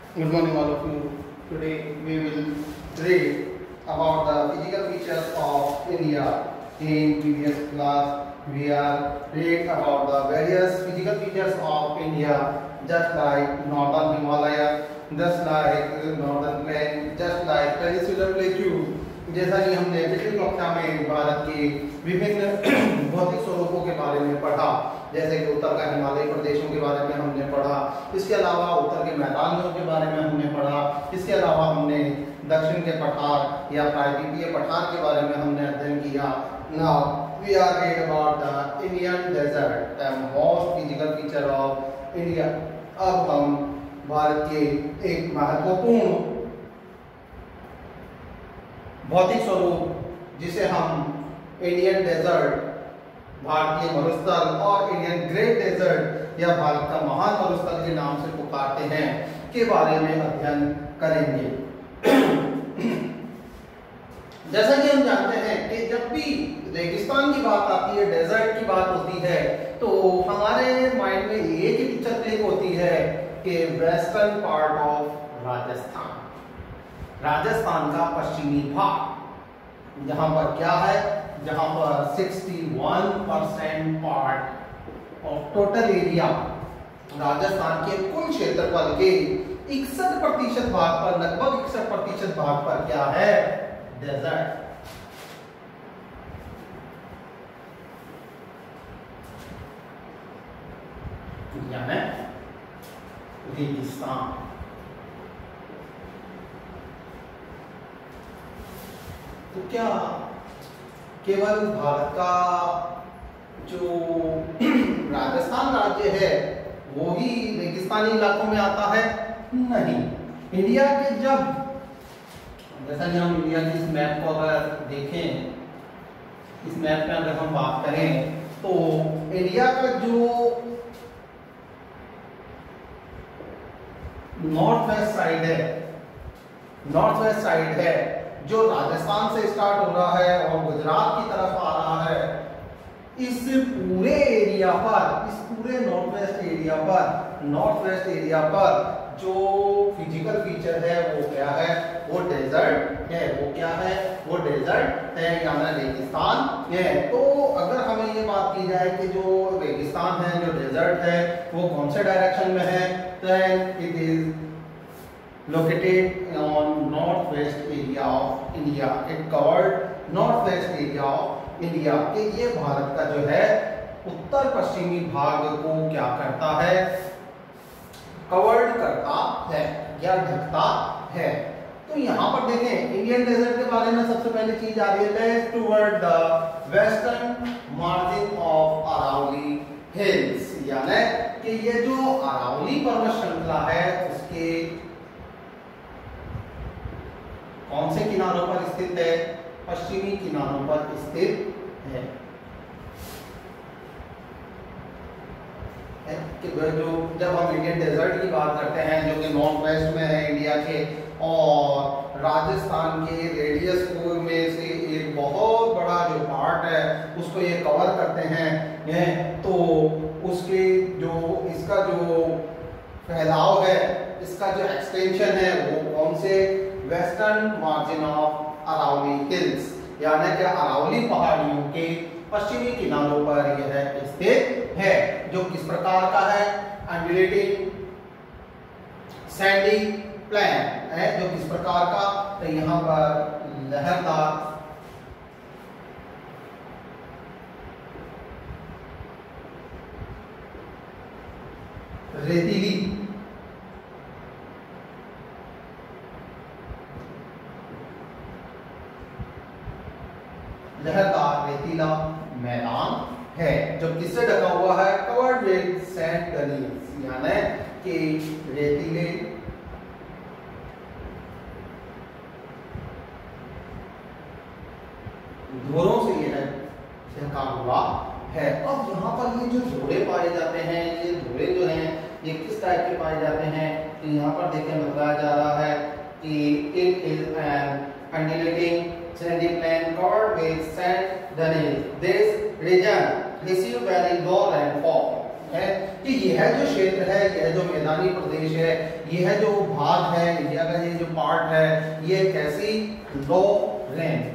Good morning, all of you. Today we will read about the physical features of India. In previous class, we are read about the various physical features of India, just like northern Himalaya, just like northern plain, just like peninsular plateau. जैसा कि हमने पिछली कक्षा में भारत के विभिन्न भौतिक स्वरूपों के बारे में पढ़ा, जैसे कि उत्तर का हिमालयी प्रदेशों के बारे में हमने पढ़ा, इसके अलावा उत्तर के मैदानों के बारे में हमने पढ़ा, इसके अलावा हमने दक्षिण के पठार या प्रायद्वीपीय पठार के बारे में हमने अध्ययन किया। Now we are read about the Indian desert, the most physical feature of India. अब हम भारत के एक महत्वपूर्ण भौतिक स्वरूप जिसे हम इंडियन डेजर्ट, भारतीय मरुस्थल और इंडियन ग्रेट डेजर्ट या भारत का महान मरुस्थल के नाम से पुकारते हैं के बारे में अध्ययन करेंगे। जैसा कि हम जानते हैं कि जब भी रेगिस्तान की बात आती है, डेजर्ट की बात होती है, तो हमारे माइंड में एक ही पिक्चर क्लिक होती है कि western part of Rajasthan, Rajasthan का पश्चिमी भाग, जहां पर क्या है, जहां पर 61% part of total area, Rajasthan के कुल क्षेत्रफल के 61% भाग पर, लगभग 61% भाग पर क्या है, डेजर्ट। यानी रेगिस्तान। तो क्या केवल भारत का जो राजस्थान राज्य है वो ही रेगिस्तानी इलाकों में आता है? नहीं। इंडिया के जब, जैसा कि हम इंडिया की इस मैप को अगर देखें, इस मैप में अगर हम बात करें तो इंडिया का जो नॉर्थ वेस्ट साइड है, नॉर्थ वेस्ट साइड है, जो राजस्थान से स्टार्ट हो रहा है और गुजरात की तरफ आ रहा है, इस पूरे एरिया पर, इस पूरे नॉर्थ वेस्ट एरिया पर जो फिजिकल फीचर है वो क्या है, वो डेजर्ट है। वो क्या है, वो डेजर्ट है, यानी रेगिस्तान है। तो अगर हमें ये बात की जाए कि जो रेगिस्तान है, जो डेजर्ट है, वो कौन से डायरेक्शन में है, then it is located on northwest area of India. It covered northwest area of India. कि ये भारत का जो है उत्तर पश्चिमी भाग को क्या करता है, कवर्ड करता है या ढकता है। तो यहाँ पर देखें, इंडियन डेजर्ट के बारे में सबसे पहली चीज आ रही है, toward the western margin of Aravalli hills, यानी कि ये जो अरावली पर्वत श्रृंखला है उसके कौन से किनारों पर स्थित है, पश्चिमी किनारों पर स्थित है। कि जो जब हम इंडियन डेजर्ट की बात करते हैं जो कि नॉर्थ वेस्ट में है इंडिया के, और राजस्थान के रेडियस को में से एक बहुत बड़ा जो पार्ट है उसको ये कवर करते हैं, तो उसके जो इसका जो फैलाव है, इसका जो एक्सटेंशन है वो कौन से, western margin of Aravalli hills, यानी कि अरावली पहाड़ियों के पश्चिमी किनारों पर यह स्थित है, जो किस प्रकार का है, अंडुलेटिंग सैंडी प्लेन है, जो किस प्रकार का, तो यहाँ पर लहरदार रेतीली लहरदार रेतीला मैदान है, जो किससे ढका हुआ है, कवर्ड विद सैंड डनीज, यानी कि रेतीले धोरों से यह ढका हुआ है। अब यहाँ पर ये जो धोरे पाए जाते हैं, ये धोरे जो हैं ये किस टाइप के पाए जाते हैं, तो यहाँ पर देखिए बताया जा रहा है कि it is an undulating sandy plain covered with sand dunes. This region receive very low rainfall. है कि यह जो क्षेत्र है, यह जो मैदानी प्रदेश है, यह जो भाग है इंडिया का, ये जो पार्ट है, ये कैसी लो रेन,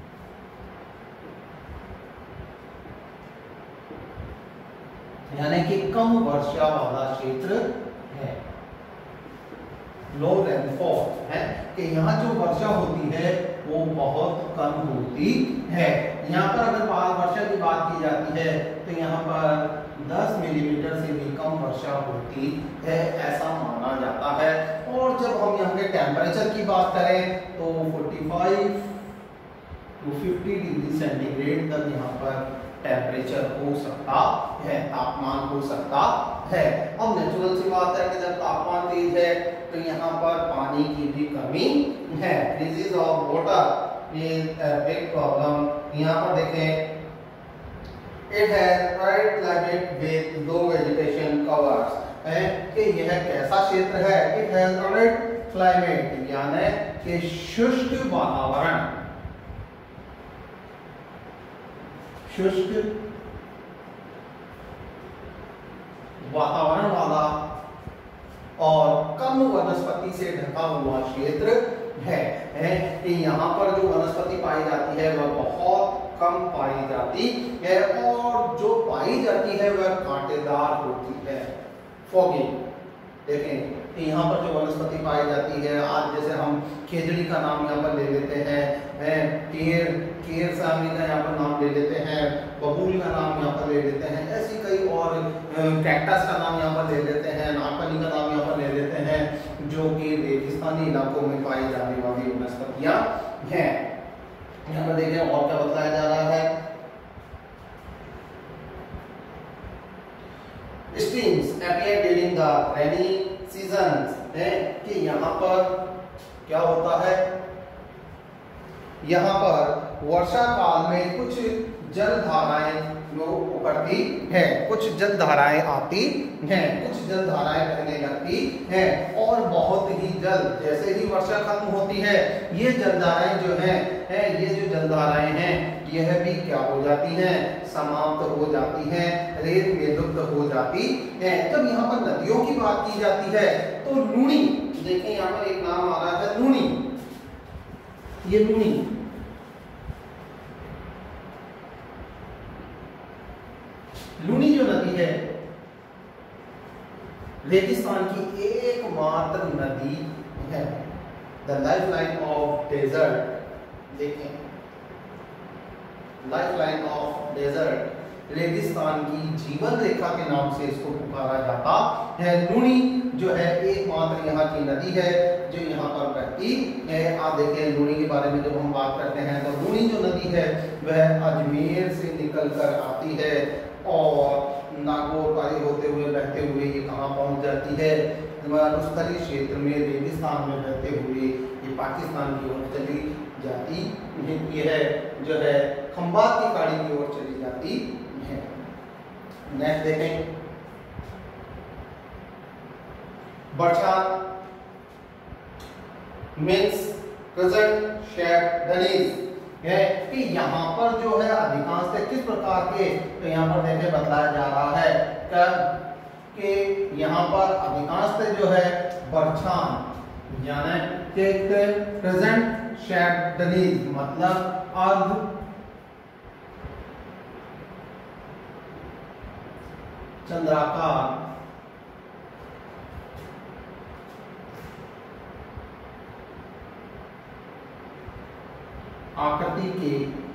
यानी कि कम वर्षा वाला क्षेत्र है। लो रेनफॉल है कि यहाँ जो वर्षा होती है वो बहुत कम होती है। यहाँ पर अगर वर्षा की बात की जाती है तो यहाँ पर 10 मिलीमीटर से भी कम वर्षा होती है, ऐसा माना जाता है। और जब हम यहाँ के टेम्परेचर की बात करें तो 45 to 50 डिग्री सेंटीग्रेड तक यहाँ पर टेम्परेचर हो सकता है, तापमान हो सकता है। अब नेचुरल सी बात है कि जब तापमान तेज है तो यहाँ पर पानी की भी कमी है। Crisis of water is a big problem. यहाँ पर देखें, it has arid climate with low vegetation covers, है कि यह कैसा क्षेत्र है, इट हैज एरिड क्लाइमेट यानी कि शुष्क वातावरण, शुष्क वातावरण वाला और कम वनस्पति से ढका हुआ क्षेत्र है कि यहाँ पर जो वनस्पति पाई जाती है वह बहुत कम पाई जाती है और जो पाई जाती है वह कांटेदार होती है, फॉगी। देखें कि यहाँ पर जो वनस्पति पाई जाती है, आज जैसे हम खेजड़ी का नाम यहाँ पर ले लेते हैं, केर सामने का यहाँ पर नाम ले लेते हैं, बबूल का नाम यहाँ पर ले लेते हैं, ऐसी कई और कैक्टस का नाम यहाँ पर ले लेते हैं, नागफनी का नाम यहाँ पर ले लेते हैं, जो कि रेगिस्तानी इलाकों में पाई जाने वाली वनस्पतियाँ हैं। यहाँ पर देखें और क्या बताया जा रहा है, streams appear during the rainy seasons, है कि यहाँ पर क्या होता है, यहाँ पर वर्षा काल में कुछ जल धाराएं उभरती है, कुछ जल धाराएं आती हैं, कुछ जल धाराएं बहने लगती हैं और बहुत ही जल्द जैसे ही वर्षा खत्म होती है ये जल धाराएं जो हैं, ये जो जल धाराएं हैं यह भी क्या हो जाती हैं, समाप्त हो जाती हैं, रेत में लुप्त हो जाती है। जब यहाँ पर नदियों की बात की जाती है तो लूनी, देखें यहाँ पर एक नाम आ रहा है लूनी, ये लूनी लूनी जो नदी है रेगिस्तान की एकमात्र नदी है, the life line of desert. देखें लाइफ लाइन ऑफ डेजर्ट, रेगिस्तान की जीवन रेखा के नाम से इसको पुकारा जाता है। लूनी जो है एकमात्र यहाँ की नदी है जो यहाँ पर बहती है। आप देखें लूनी के बारे में जब हम बात करते हैं तो लूनी जो नदी है वह अजमेर से निकलकर आती है और नागौर पारी होते हुए बहते हुए ये कहाँ पहुँच जाती है, मरुस्थलीय क्षेत्र में रेगिस्तान में बहते हुए ये पाकिस्तान की ओर चली जाती है। यह जो है खंबात की खाड़ी की ओर चली जाती है। नेक्स्ट देखें, barchan means present shape dunes, है कि यहाँ पर जो है अधिकांश किस प्रकार के, तो यहाँ पर देखें बतलाया जा रहा है कि यहाँ पर अधिकांश जो है बरछान यानी कि प्रेजेंट शेप डनीज मतलब अर्ध चंद्राकार आकृति के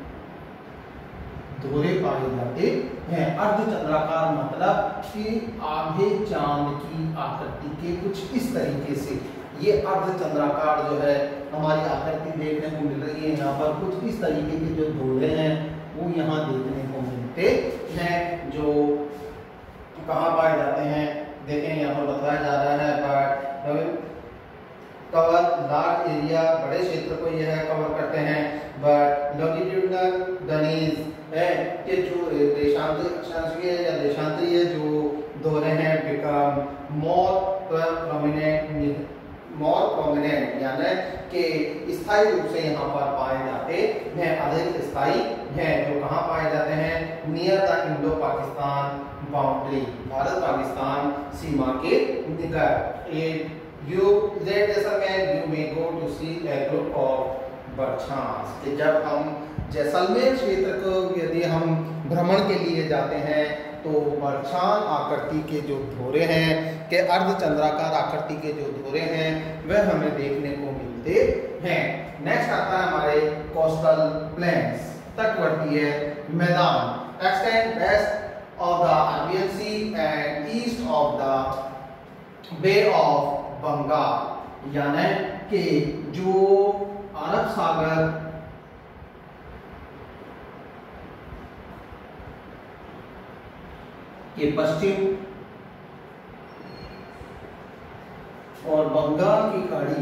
धोरे पाए जाते हैं। अर्धचंद्राकार मतलब कि आधे चांद की आकृति के कुछ इस तरीके से ये अर्धचंद्राकार जो है हमारी आकृति देखने को मिल रही है। यहाँ पर कुछ इस तरीके के जो धोरे हैं वो यहाँ देखने को मिलते हैं, जो कहाँ पाए जाते हैं। देखें यहाँ पर बताया जा रहा है कवर लार्ज एरिया, बड़े क्षेत्र को यह कवर करते हैं। बट लॉन्गिट्यूडिनल डनीज है कि जो देशांतरी अक्षांशीय या देशांतरीय जो धोरे हैं become more prominent more prominent यानी कि स्थायी रूप से यहाँ पर पाए जाते हैं, अधिक स्थायी हैं, जो कहाँ पाए जाते हैं, near the Indo Pakistan boundary, भारत पाकिस्तान सीमा के निकट। You Jaisalmer you may go to see a group of बरछास, कि जब हम जैसलमेर क्षेत्र को यदि हम भ्रमण के लिए जाते हैं तो बरछान आकृति के जो धोरे हैं, के अर्धचंद्राकार आकृति के जो धोरे हैं वह हमें देखने को मिलते हैं। नेक्स्ट आता है हमारे कोस्टल प्लेन्स, तटवर्तीय मैदान, extend west of the Arabian sea and east of the bay of Bengal, यानी कि जो अरब सागर के पश्चिम और बंगाल की खाड़ी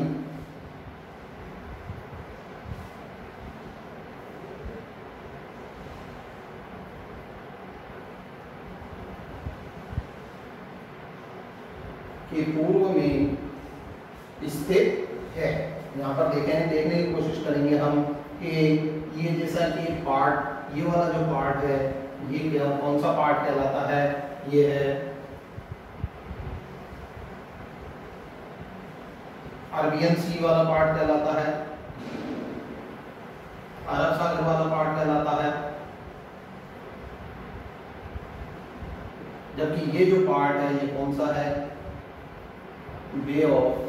के पूर्व में स्थित है। यहाँ पर देखने की कोशिश करेंगे हम कि ये जैसा कि पार्ट, ये वाला जो पार्ट है ये क्या, कौन सा पार्ट कहलाता है, ये है अरबियन सी वाला पार्ट कहलाता है, अरब सागर वाला पार्ट कहलाता है, जबकि ये जो पार्ट है ये कौन सा है, बे ऑफ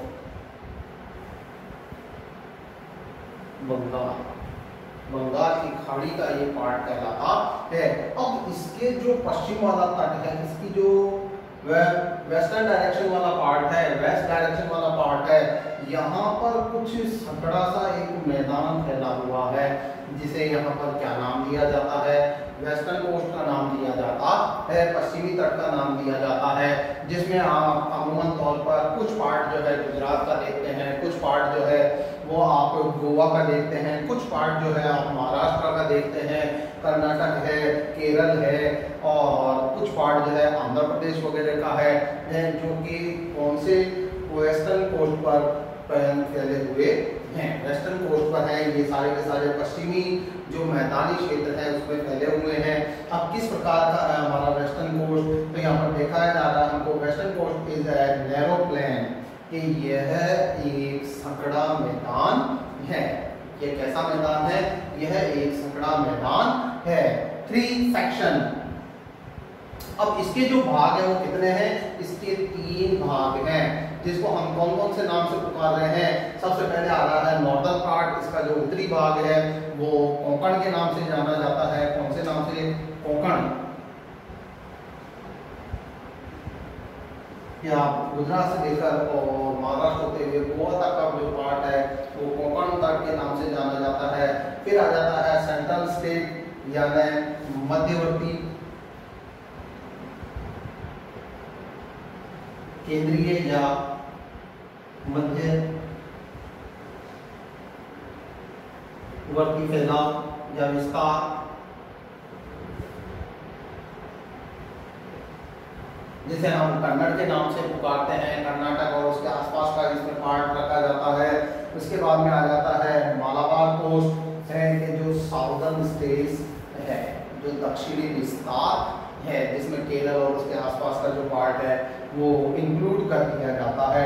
बंगाल, बंगाल की खाड़ी का ये पार्ट कहलाता है। अब इसके जो पश्चिम वाला तट है, इसकी जो वेस्टर्न डायरेक्शन वाला पार्ट है, वेस्ट डायरेक्शन वाला पार्ट है, यहाँ पर कुछ संकड़ा सा एक मैदान फैला हुआ है, जिसे यहाँ पर क्या नाम दिया जाता है, वेस्टर्न कोस्ट का नाम दिया जाता है, पश्चिमी तट का नाम दिया जाता है, जिसमें आप अमूमन तौर पर कुछ पार्ट जो है गुजरात का देखते हैं, कुछ पार्ट जो है वो आप गोवा का देखते हैं, कुछ पार्ट जो है आप महाराष्ट्र का देखते हैं, कर्नाटक है, केरल है, और कुछ पार्ट जो है आंध्र प्रदेश वगैरह का है, जो कि कौन से वेस्टर्न कोस्ट पर फैले हुए हैं, वेस्टर्न कोस्ट पर है, ये सारे के सारे पश्चिमी जो मैदानी क्षेत्र है उसमें फैले हुए हैं। अब किस प्रकार का है हमारा वेस्टर्न कोस्ट, तो यहाँ पर देखा जा रहा है हमको western coast is a narrow plain, कि यह एक संकड़ा मैदान है। ये कैसा मैदान है, यह एक संकड़ा मैदान है। 3 सेक्शन, अब इसके जो भाग हैं वो कितने हैं, इसके 3 भाग हैं, जिसको हम कौन कौन से नाम से पुकार रहे हैं। सबसे पहले आ रहा है नॉर्दर्न पार्ट, इसका जो उत्तरी भाग है वो कोंकण के नाम से जाना जाता है। कौन से नाम से, कोंकण। या गुजरात से लेकर और महाराष्ट्र होते हुए गोवा तक का जो पार्ट है वो कोंकण तट के नाम से जाना जाता है। फिर आ जाता है सेंट्रल स्टेट यानी मध्यवर्ती, केंद्रीय या मध्यवर्ती फैलाव या विस्तार, जिसे हम कन्नड़ के नाम से पुकारते हैं, कर्नाटक और उसके आसपास का इसमें पार्ट रखा जाता है। उसके बाद में आ जाता है मालाबार कोस्ट है, कि जो साउदर्न स्टेट्स है, जो दक्षिणी विस्तार है, जिसमें केरल और उसके आसपास का जो पार्ट है वो इंक्लूड कर दिया जाता है।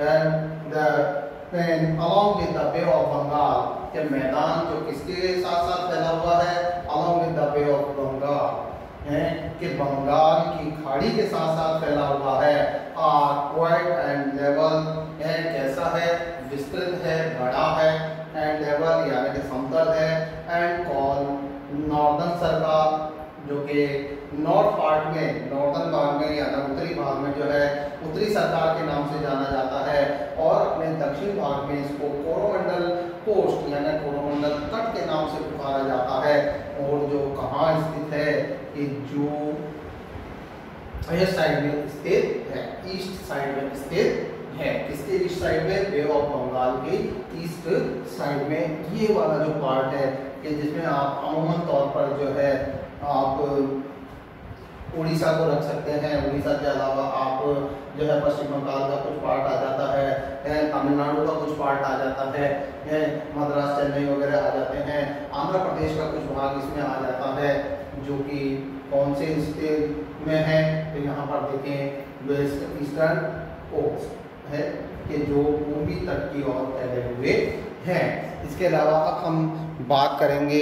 Along with the bay of Bengal, के मैदान जो किसके साथ साथ फैला हुआ है, along with the bay of Bengal है, कि बंगाल की खाड़ी के साथ साथ फैला हुआ है। वाइड एंड लेवल है, कैसा है, विस्तृत है, बड़ा है, एंड लेवल यानी कि समतल है, एंड कॉल नॉर्दर्न सर्कल, जो कि नॉर्थ पार्ट में, नॉर्दर्न भाग में या उत्तरी भाग में जो है उत्तरी सरकार के नाम से जाना जाता है, और अपने दक्षिण भाग में इसको कोरोमंडल कोस्ट यानी कोरोमंडल तट के नाम से पुकारा जाता है। और जो कहाँ स्थित है, कि जो ईस्ट साइड में स्थित है, ईस्ट साइड में स्थित है। किसके ईस्ट साइड में, बे ऑफ बंगाल के ईस्ट साइड में ये वाला जो पार्ट है, कि जिसमें आप अमूमन तौर पर जो है आप उड़ीसा को रख सकते हैं। उड़ीसा के अलावा आप जो है पश्चिम बंगाल का कुछ पार्ट आ जाता है, तमिलनाडु का कुछ पार्ट आ जाता है, मद्रास चेन्नई वगैरह आ जाते हैं, आंध्र प्रदेश का कुछ भाग इसमें आ जाता है, जो कि कौन से स्टेट में है, तो यहाँ पर देखें वेस्ट ईस्टर्न कोस्ट है कि जो पूर्वी तट की ओर फैले हुए हैं। इसके अलावा अब हम बात करेंगे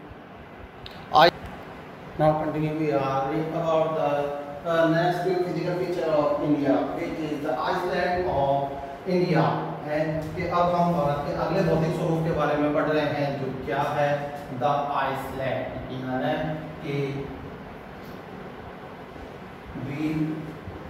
Now continue we are reading about the next physical feature of India, which is the Iceland of India। and कि अब हम भारत के अगले भौतिक स्वरूप के बारे में पढ़ रहे हैं, जो क्या है द आइसलैंड, यानी कि द्वीप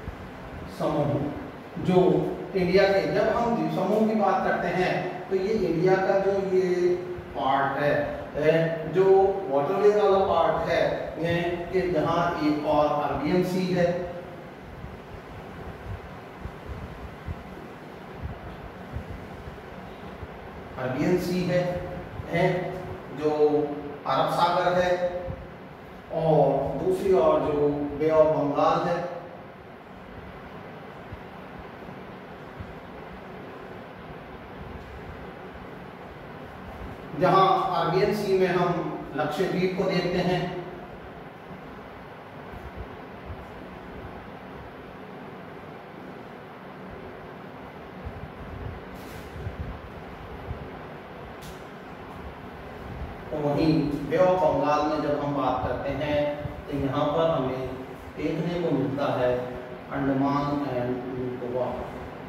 समूह। जो इंडिया के, जब हम द्वीप समूह की बात करते हैं तो ये इंडिया का जो ये पार्ट है, जो वाटरवेज वाला पार्ट है, कि जहां एक और अरबियन सी है, अरबियन सी है जो अरब सागर है, और दूसरी ओर जो बे ऑफ बंगाल है। जहां अरबियन सी में हम लक्षद्वीप को देखते हैं, तो वहीं बे ऑफ बंगाल में जब हम बात करते हैं तो यहाँ पर हमें देखने को मिलता है अंडमान एंड निकोबार।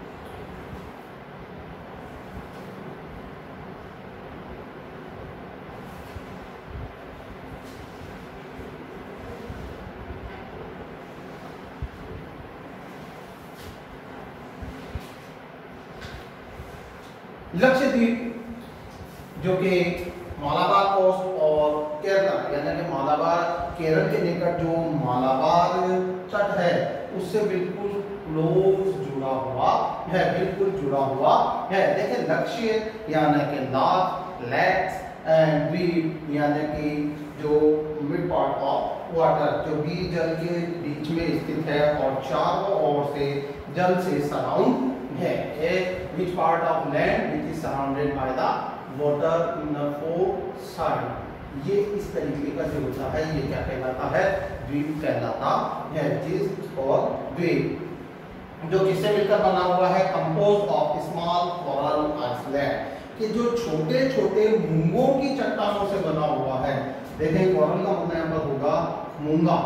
लक्षद्वीप जो कि मालाबार कोस्ट और केरल, यानी कि मालाबार केरल के निकट जो मालाबार तट है उससे बिल्कुल क्लोज जुड़ा हुआ है, बिल्कुल जुड़ा हुआ है। देखिए लक्ष्य यानी कि लाख, लैक्स एंड द्वीप यानी कि जो मिड पार्ट ऑफ वाटर, जो बीच जल के बीच में स्थित है और चारों ओर से जल से सराउंड है। Which part of land which is surrounded by the water in the four side। ये इस तरीके का जो होता है ये क्या कहलाता है, द्वीप कहलाता है। जिस और द्वीप जो किससे मिलकर बना हुआ है, compose of small coral island, कि जो छोटे छोटे मूंगों की चट्टानों से बना हुआ है। देखें कोरल का मतलब यहाँ पर होगा मूंगा।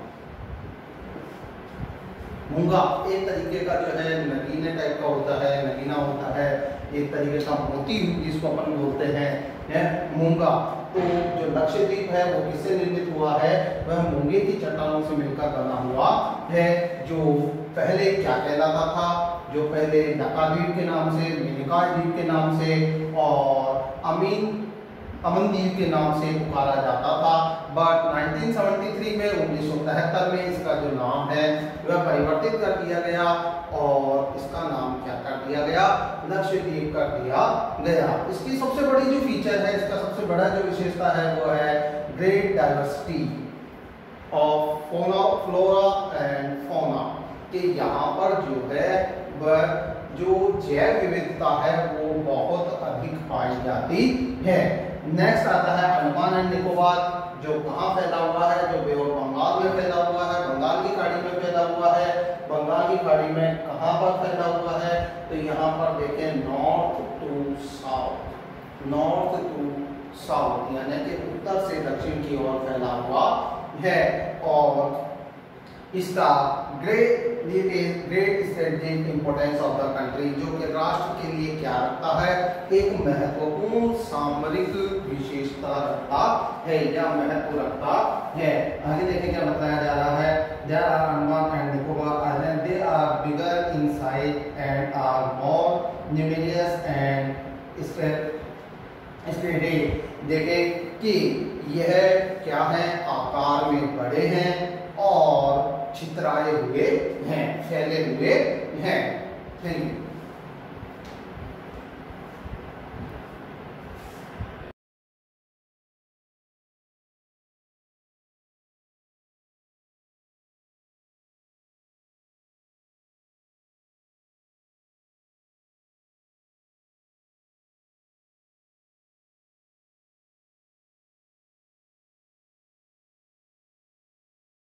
मूंगा एक तरीके का जो है नगीने टाइप का होता है, नगीना होता है, एक तरीके का मोती जिसको अपन बोलते हैं मूंगा। तो जो लक्षद्वीप है वो किससे निर्मित हुआ है, वह मूंगे की चट्टानों से मिलकर बना हुआ है, जो पहले क्या कहलाता था, जो पहले डका द्वीप के नाम से, मिनिकॉय द्वीप के नाम से और अमन द्वीप के नाम से पुकारा जाता था। बट 1973 में 1973 में इसका जो नाम है वह परिवर्तित कर दिया गया और इसका नाम क्या कर दिया गया, लक्षद्वीप कर दिया गया। इसकी सबसे बड़ी जो फीचर है, इसका सबसे बड़ा जो विशेषता है वो है great diversity of flora and fauna, कि यहाँ पर जो है वह जो जैव विविधता है वो बहुत अधिक पाई जाती है। नेक्स्ट आता है अंडमान एंड निकोबार, जो कहाँ फैला हुआ है, जो बे ऑफ बंगाल में फैला हुआ है, बंगाल की खाड़ी में फैला हुआ है। बंगाल की खाड़ी में कहाँ पर फैला हुआ है, तो यहाँ पर देखें north to south, north to south यानी कि उत्तर से दक्षिण की ओर फैला हुआ है। और इसका great strategic importance of the country, जो कि राष्ट्र के लिए क्या रखता है, एक महत्वपूर्ण सामरिक विशेषता रखता है या महत्व रखता है। आगे देखें क्या बताया जा रहा है, there are Andaman and Nicobar island, they are bigger in size and are more numerous and spreaded. देखें कि यह क्या है, आकार में बड़े हैं और छितराए हुए हैं, फैले हुए हैं। Thank you.